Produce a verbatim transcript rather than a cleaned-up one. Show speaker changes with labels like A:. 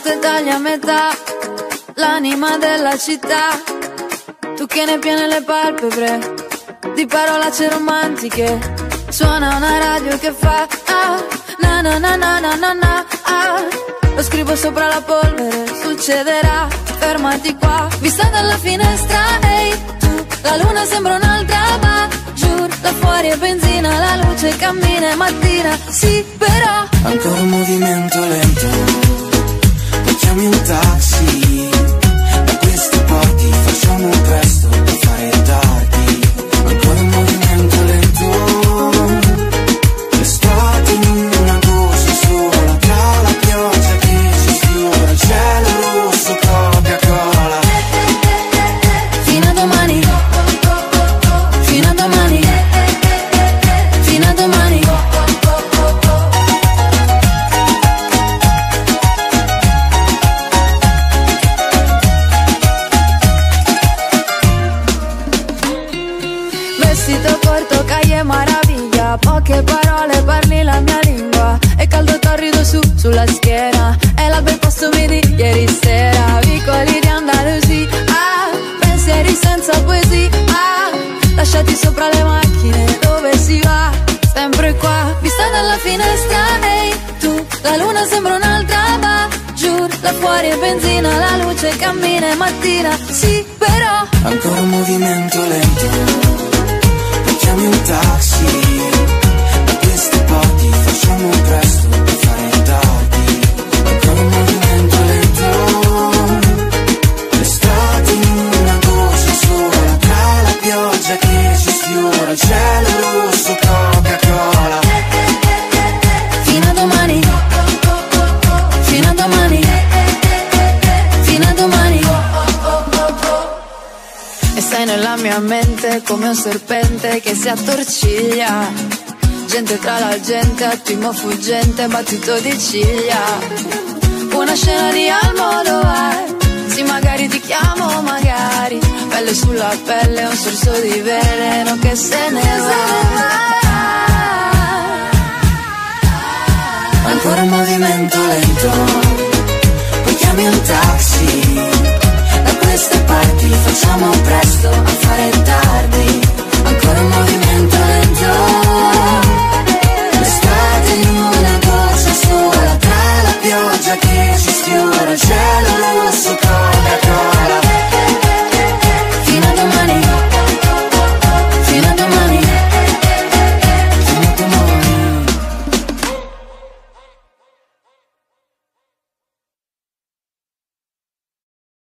A: te tagli a metà, l'anima della città. Tu che ne piene le palpebre di parolacce romantiche. Suona una radio che fa ah, na na na na na na na ah. Lo scrivo sopra la polvere, succederà, fermati qua. Vista dalla finestra, ehi, hey, tu, la luna sembra un'altra, ma giù, là fuori è benzina, la luce cammina, è mattina, sì, però.
B: Ancora un movimento lento, poi chiami un taxi, da queste parti facciamo presto per fare tardi. Ancora un movimento lento, l'estate in una doccia sola, tra la pioggia che ci sfiora, il cielo rosso, Coca-Cola.
A: Fino a domani, fino a domani, fino a domani. Vestito corto, calle maraviglia, poche parole, parli la mia lingua. È caldo torrido su, sulla schiena, è la bel posto mi di ieri sera. Vicoli di Andalusia, ah, pensieri senza poesia, ah, lasciati sopra le macchine, dove si va? Sempre qua, vista dalla finestra, ehi, hey, tu, la luna sembra un'altra, ma giù, là fuori è benzina, la luce cammina, è mattina, sì, però.
B: Ancora un movimento lento, chiami un taxi, da queste parti facciamo presto per fare tardi. Ancora un movimento lento, l'estate in una doccia sola, tra la pioggia che ci sfiora, il cielo rosso, Coca-Cola.
A: Fino a domani, fino a domani, fino a domani. E sei nella mia mente come un serpente che si attorciglia. Gente tra la gente, attimo fuggente, battito di ciglia. Una scena di Almodovar, sì magari ti chiamo, magari. Pelle sulla pelle, un sorso di veleno che se ne va.
B: Ancora un movimento lento, poi chiami un taxi, da queste parti facciamo presto